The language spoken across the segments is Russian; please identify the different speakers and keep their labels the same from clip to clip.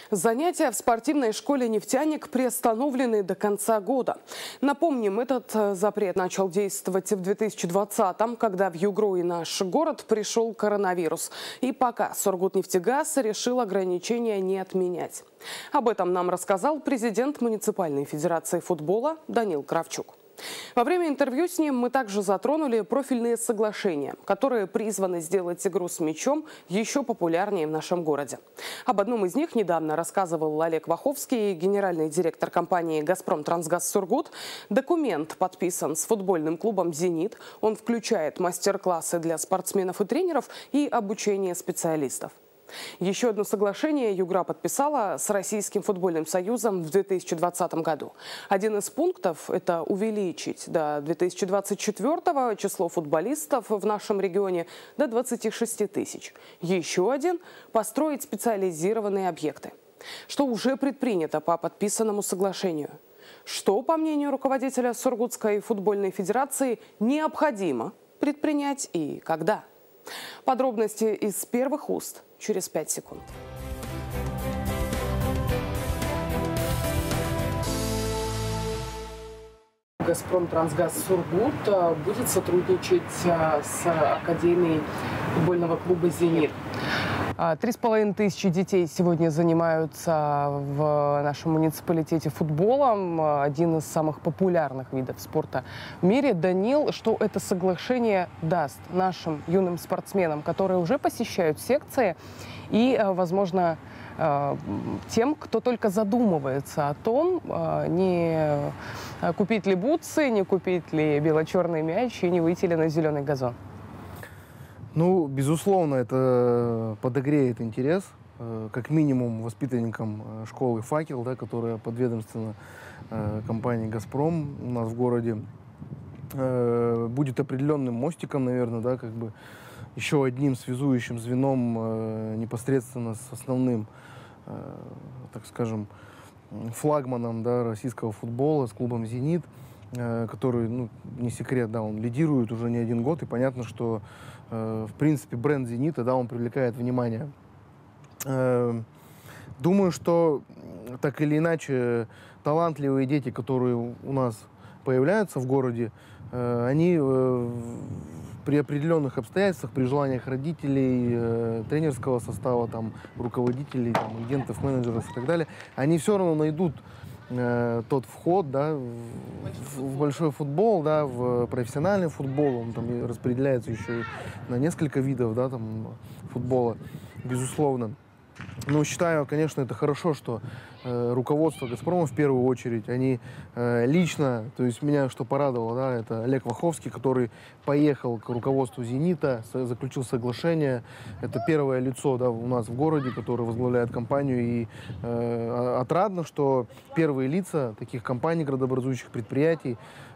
Speaker 1: Занятия в спортивной школе «Нефтяник» приостановлены до конца года. Напомним, этот запрет начал действовать в 2020-м, когда в Югру и наш город пришел коронавирус. И пока Сургутнефтегаз решил ограничения не отменять. Об этом нам рассказал президент муниципальной федерации футбола Данил Кравчук. Во время интервью с ним мы также затронули профильные соглашения, которые призваны сделать игру с мячом еще популярнее в нашем городе. Об одном из них недавно рассказывал Олег Ваховский, генеральный директор компании «Газпром Трансгаз Сургут». Документ подписан с футбольным клубом «Зенит». Он включает мастер-классы для спортсменов и тренеров и обучение специалистов. Еще одно соглашение Югра подписала с Российским футбольным союзом в 2020 году. Один из пунктов – это увеличить до 2024-го число футболистов в нашем регионе до 26 тысяч. Еще один – построить специализированные объекты. Что уже предпринято по подписанному соглашению? Что, по мнению руководителя Сургутской футбольной федерации, необходимо предпринять и когда? Подробности из первых уст через 5 секунд. «Газпром Трансгаз Сургут» будет сотрудничать с Академией футбольного клуба «Зенит». 3500 детей сегодня занимаются в нашем муниципалитете футболом. Один из самых популярных видов спорта в мире. Данил, что это соглашение даст нашим юным спортсменам, которые уже посещают секции, и, возможно, тем, кто только задумывается о том, не купить ли бутсы, не купить ли бело-черный мяч и не выйти ли на зеленый газон?
Speaker 2: Ну, безусловно, это подогреет интерес, как минимум, воспитанникам школы «Факел», да, которая подведомственна компании «Газпром» у нас в городе. Будет определенным мостиком, наверное, да, как бы еще одним связующим звеном непосредственно с основным, так скажем, флагманом, да, российского футбола, с клубом «Зенит», который, ну, не секрет, да, он лидирует уже не один год, и понятно, что, в принципе, бренд «Зенита», да, он привлекает внимание. Думаю, что так или иначе талантливые дети, которые у нас появляются в городе, они при определенных обстоятельствах, при желаниях родителей, тренерского состава, там, руководителей, там, агентов, менеджеров и так далее, они все равно найдут тот вход, да, в большой футбол, да, в профессиональный футбол. Он там распределяется еще на несколько видов, да, там, футбола, безусловно. Но считаю, конечно, это хорошо, что руководство «Газпрома» в первую очередь, они лично, то есть меня что порадовало, да, это Олег Ваховский, который поехал к руководству «Зенита», заключил соглашение. Это первое лицо, да, у нас в городе, которое возглавляет компанию. И отрадно, что первые лица таких компаний, градообразующих предприятий,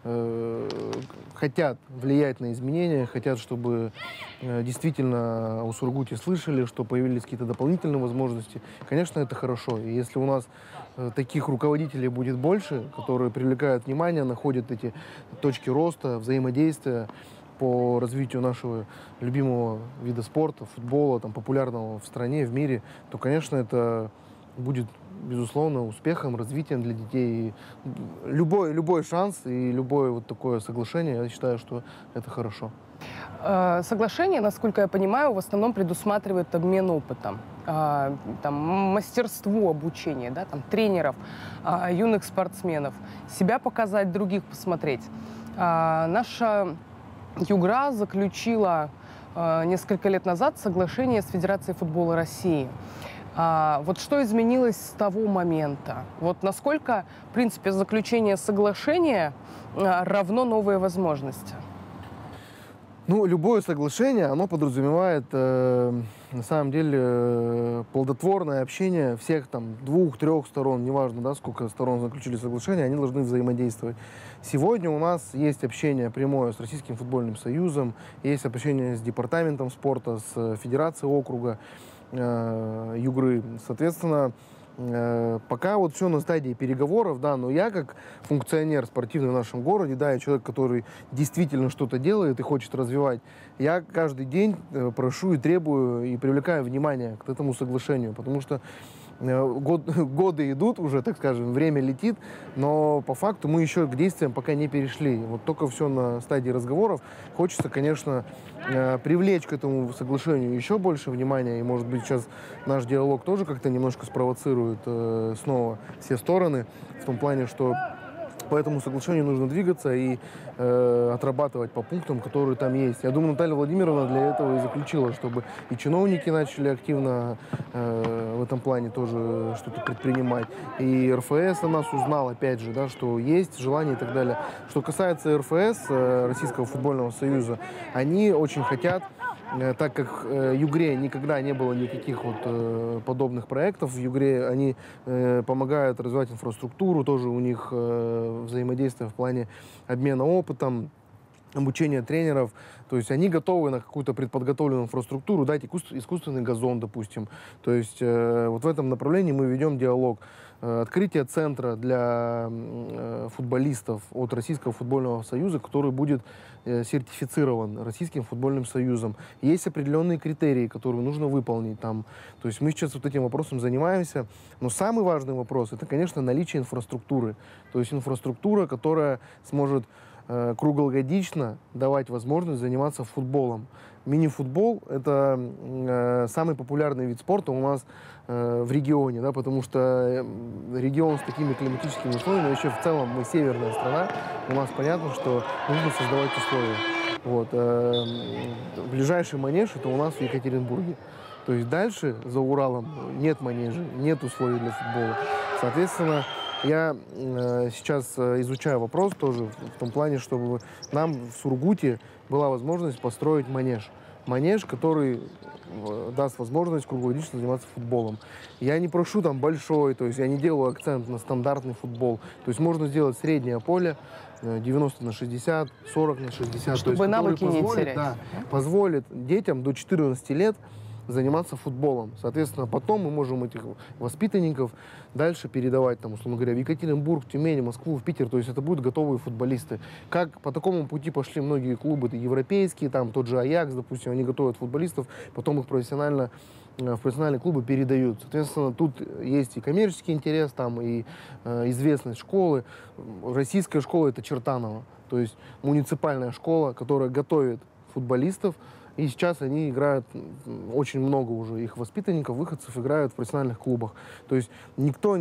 Speaker 2: хотят влиять на изменения, хотят, чтобы действительно о Сургуте слышали, что появились какие-то дополнительные возможности. Конечно, это хорошо. И если у нас таких руководителей будет больше, которые привлекают внимание, находят эти точки роста, взаимодействия по развитию нашего любимого вида спорта, футбола, там, популярного в стране, в мире, то, конечно, это будет, безусловно, успехом, развитием для детей. И любой шанс и любое вот такое соглашение, я считаю, что это хорошо.
Speaker 1: Соглашение, насколько я понимаю, в основном предусматривает обмен опытом, там, мастерство обучения, да, там, тренеров, юных спортсменов, себя показать, других посмотреть. Наша Югра заключила несколько лет назад соглашение с Федерацией футбола России. Вот что изменилось с того момента? Вот насколько, в принципе, заключение соглашения равно новые возможности?
Speaker 2: Ну, любое соглашение, оно подразумевает, на самом деле, плодотворное общение всех там 2-3 сторон, неважно, да, сколько сторон заключили соглашение, они должны взаимодействовать. Сегодня у нас есть общение прямое с Российским футбольным союзом, есть общение с департаментом спорта, с федерацией округа Югры. Соответственно, пока вот все на стадии переговоров, да, но я как функционер спортивный в нашем городе, да, я человек, который действительно что-то делает и хочет развивать, я каждый день прошу и требую и привлекаю внимание к этому соглашению, потому что годы идут уже, так скажем, время летит, но по факту мы еще к действиям пока не перешли. Вот только все на стадии разговоров. Хочется, конечно, привлечь к этому соглашению еще больше внимания, и, может быть, сейчас наш диалог тоже как-то немножко спровоцирует снова все стороны, в том плане, что по этому соглашению нужно двигаться и отрабатывать по пунктам, которые там есть. Я думаю, Наталья Владимировна для этого и заключила, чтобы и чиновники начали активно в этом плане тоже что-то предпринимать. И РФС о нас узнал, опять же, да, что есть желание и так далее. Что касается РФС, Российского футбольного союза, они очень хотят, так как Югре никогда не было никаких вот подобных проектов, в Югре они помогают развивать инфраструктуру, тоже у них взаимодействие в плане обмена опытом, обучения тренеров. То есть они готовы на какую-то предподготовленную инфраструктуру дать искусственный газон, допустим. То есть вот в этом направлении мы ведем диалог. Открытие центра для футболистов от Российского футбольного союза, который будет сертифицирован Российским футбольным союзом. Есть определенные критерии, которые нужно выполнить там. То есть мы сейчас вот этим вопросом занимаемся. Но самый важный вопрос — это, конечно, наличие инфраструктуры. То есть инфраструктура, которая сможет круглогодично давать возможность заниматься футболом. Мини-футбол — это самый популярный вид спорта у нас в регионе, да, потому что регион с такими климатическими условиями, вообще в целом мы северная страна, у нас понятно, что нужно создавать условия. Вот. Ближайший манеж — это у нас в Екатеринбурге. То есть дальше, за Уралом, нет манежа, нет условий для футбола. Соответственно, я сейчас изучаю вопрос тоже в том плане, чтобы нам в Сургуте была возможность построить манеж. Манеж, который даст возможность круглогодично заниматься футболом. Я не прошу там большой, то есть я не делаю акцент на стандартный футбол. То есть можно сделать среднее поле, 90 на 60, 40 на 60.
Speaker 1: Чтобы
Speaker 2: то есть,
Speaker 1: навыки не
Speaker 2: позволит,
Speaker 1: терять.
Speaker 2: да, позволит детям до 14 лет заниматься футболом. Соответственно, потом мы можем этих воспитанников дальше передавать, там, условно говоря, в Екатеринбург, Тюмень, Москву, в Питер. То есть это будут готовые футболисты. Как по такому пути пошли многие клубы европейские, там тот же Аякс, допустим, они готовят футболистов, потом их профессионально в профессиональные клубы передают. Соответственно, тут есть и коммерческий интерес, там, и известность школы. Российская школа — это Чертаново. То есть муниципальная школа, которая готовит футболистов. И сейчас они играют, очень много уже их воспитанников, выходцев играют в профессиональных клубах. То есть никто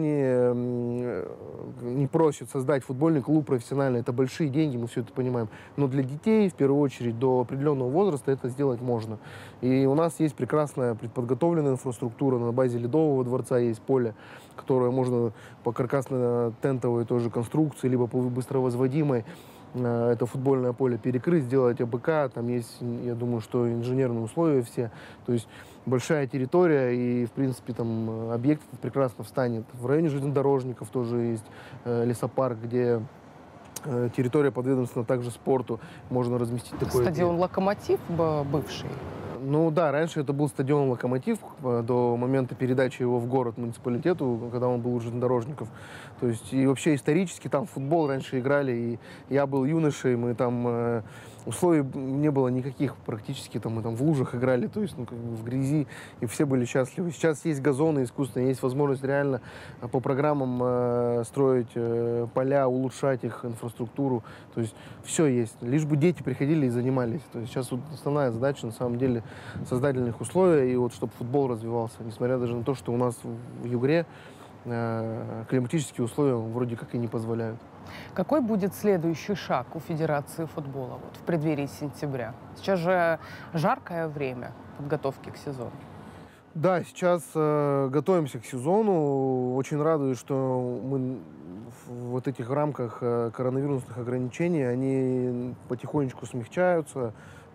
Speaker 2: не просит создать футбольный клуб профессиональный. Это большие деньги, мы все это понимаем. Но для детей, в первую очередь, до определенного возраста это сделать можно. И у нас есть прекрасная предподготовленная инфраструктура. На базе Ледового дворца есть поле, которое можно по каркасно-тентовой тоже конструкции, либо по быстровозводимой, это футбольное поле перекрыть, сделать АБК, там есть, я думаю, что инженерные условия все, то есть большая территория, и, в принципе, там объект прекрасно встанет. В районе железнодорожников тоже есть лесопарк, где территория подведомственна также спорту, можно разместить такой...
Speaker 1: Стадион «Локомотив» бывший?
Speaker 2: Ну да, раньше это был стадион «Локомотив» до момента передачи его в город муниципалитету, когда он был у железнодорожников. То есть и вообще исторически там в футбол раньше играли, и я был юношей, мы там условий не было никаких практически, там мы там в лужах играли, то есть как бы в грязи, и все были счастливы. Сейчас есть газоны искусственные, есть возможность реально по программам строить поля, улучшать их инфраструктуру, то есть все есть, лишь бы дети приходили и занимались. То есть сейчас вот основная задача на самом деле создательных условий, и вот чтобы футбол развивался, несмотря даже на то, что у нас в Югре климатические условия вроде как и не позволяют.
Speaker 1: Какой будет следующий шаг у Федерации футбола вот, в преддверии сентября? Сейчас же жаркое время подготовки к сезону.
Speaker 2: Да, сейчас готовимся к сезону. Очень радует, что мы в вот этих рамках коронавирусных ограничений, они потихонечку смягчаются.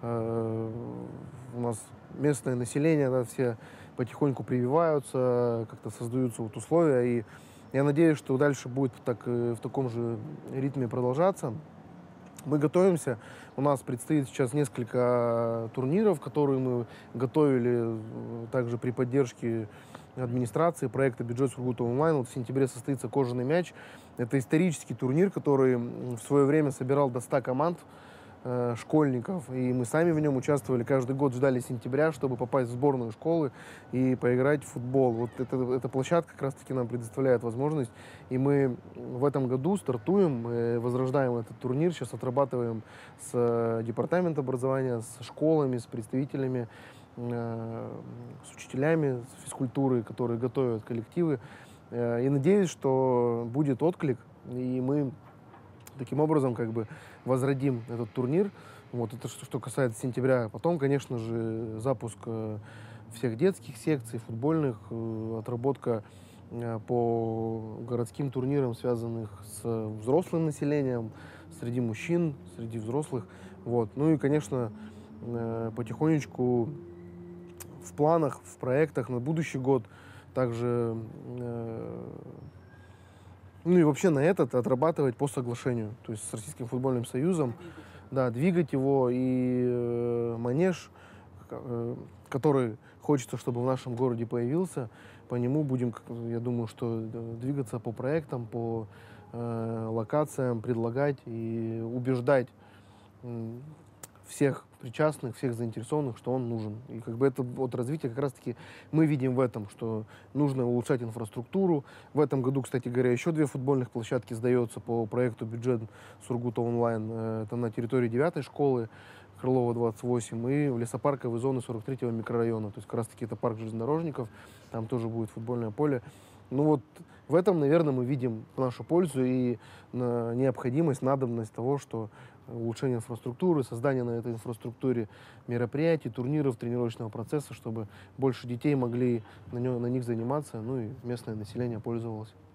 Speaker 2: У нас местное население, да, все потихоньку прививаются, как-то создаются вот условия. И я надеюсь, что дальше будет так, в таком же ритме продолжаться. Мы готовимся. У нас предстоит сейчас несколько турниров, которые мы готовили также при поддержке администрации проекта «Бюджет Сургута онлайн». Вот в сентябре состоится «Кожаный мяч». Это исторический турнир, который в свое время собирал до 100 команд школьников, и мы сами в нем участвовали, каждый год ждали сентября, чтобы попасть в сборную школы и поиграть в футбол. Вот эта площадка как раз-таки нам предоставляет возможность, и мы в этом году стартуем, возрождаем этот турнир, сейчас отрабатываем с департаментом образования, с школами, с представителями, с учителями с физкультуры, которые готовят коллективы, и надеюсь, что будет отклик, и мы таким образом как бы возродим этот турнир. Вот это что касается сентября. Потом, конечно же, запуск всех детских секций, футбольных, отработка по городским турнирам, связанных с взрослым населением, среди мужчин, среди взрослых. Вот. Ну и, конечно, потихонечку в планах, в проектах на будущий год также ну и вообще на этот отрабатывать по соглашению, то есть с Российским футбольным союзом, да, двигать его и манеж, который хочется, чтобы в нашем городе появился, по нему будем, я думаю, что двигаться по проектам, по локациям, предлагать и убеждать всех причастных, всех заинтересованных, что он нужен. И как бы это вот развитие как раз-таки мы видим в этом, что нужно улучшать инфраструктуру. В этом году, кстати говоря, еще 2 футбольных площадки сдается по проекту «Бюджет Сургута онлайн». Это на территории 9-й школы Крылова 28 и в лесопарковой зоны 43-го микрорайона. То есть как раз-таки это парк железнодорожников, там тоже будет футбольное поле. Ну вот в этом, наверное, мы видим нашу пользу и необходимость, надобность того, что улучшение инфраструктуры, создание на этой инфраструктуре мероприятий, турниров, тренировочного процесса, чтобы больше детей могли на них заниматься, ну и местное население пользовалось.